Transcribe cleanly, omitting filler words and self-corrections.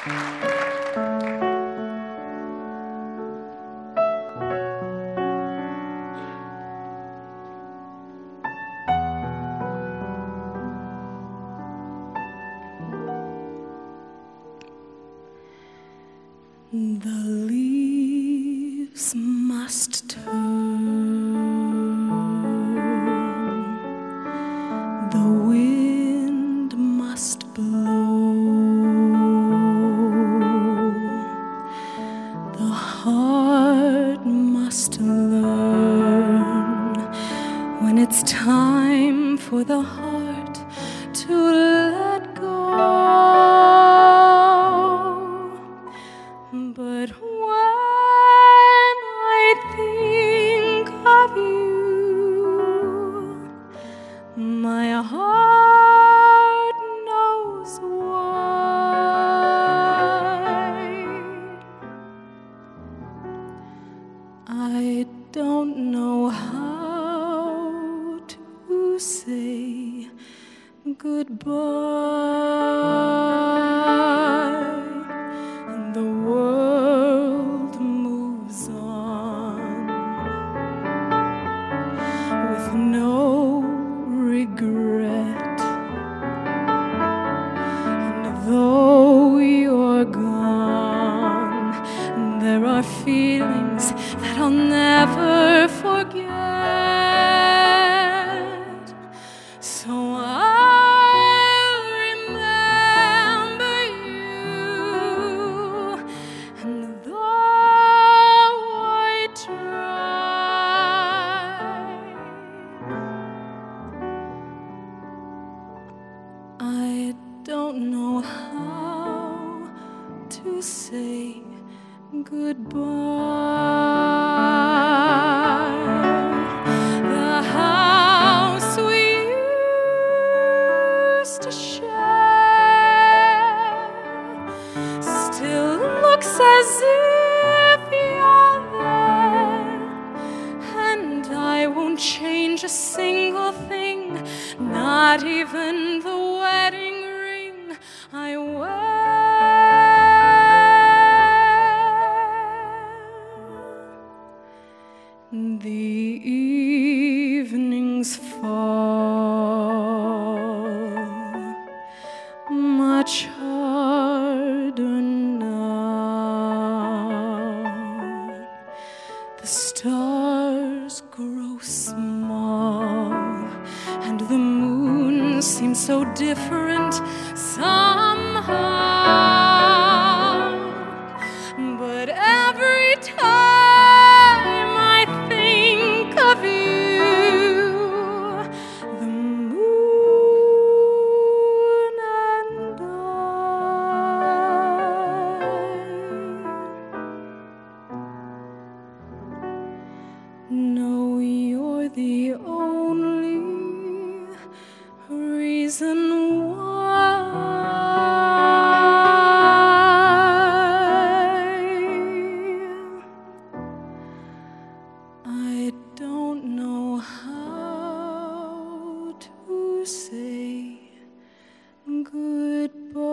The leaves must turn, the wind must blow, the heart must learn when it's time for the heart to let go. But when I think of you, my heart knows why. I don't know how to say goodbye. The world moves on with no regret, and though you're gone, there are feelings that I'll never forget. So I'll remember you, and though I try, I don't know how to say goodbye. The house we used to share still looks as if you're there, and I won't change a single thing, not even the wedding ring I wear. The evenings fall much harder now. The stars grow small, and the moon seems so different somehow. But every time I think of you, the moon and I know you're the only reason why I don't know how to say goodbye.